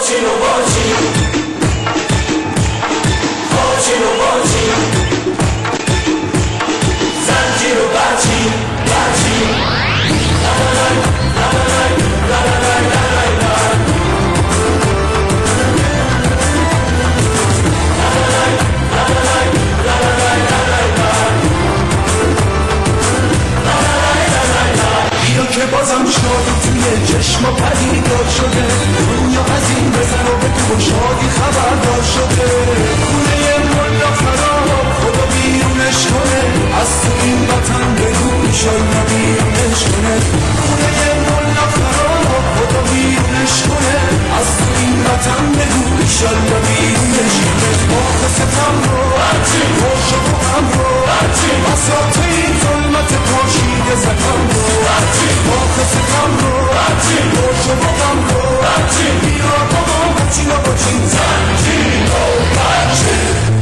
حاجی و باجی حاجی و باجی زنجیر و برچی برچی که بازم شادی توی چشم و پدیدار شده دنیا از این بزن و بگو شادی خبردار شده خونه ملا خراب خدا بیرونش کنه از تو این وطن بگو ایشالله بیرونش کنه خونه ملا خراب خدا بیرونش کنه از تو این وطن بگو ایشالله بیرونش کنه باخ ستم رو خوش و غم رو بساط این ظلمت پاشیده زکم رو باخ ستم رو خوش و غم رو بیا بابا بچی و بچی زنجیر و بچی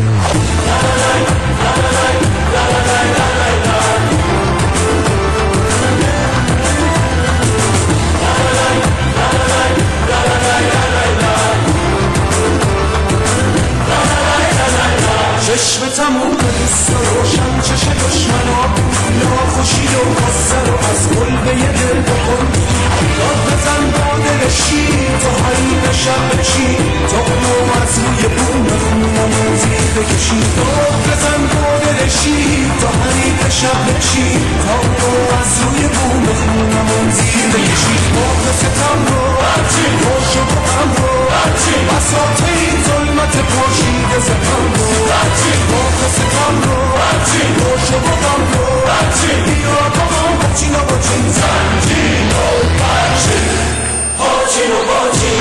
چشم تموم دوست روشن چشم دشمنا ناخوشی و غصه رو از قلب یه دل بکن داد بزن با دل شیر تا حریف شب بچی تا اونو از روی بوم خونمون زیر بکشی داد بزن با دل شیر تا حریف شب بچی تا اونو از روی بوم خونمون زیر بکشی باخ ستم رو خوش و غم رو بساط این ظلمت پاشیده زکم رو باخ ستم رو خوش و غم رو بیا بابا بچی و بچی زنجیر و بچی حاجی و باجی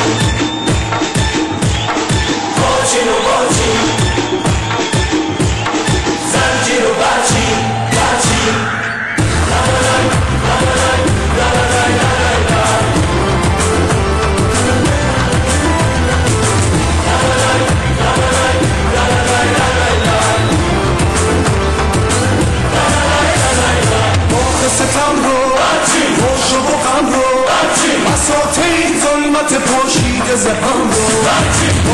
حاجی و باجی زنجیر و بچی بچی ستم رو خوش و غم رو بساط این ظلمت پاشیده زهم رو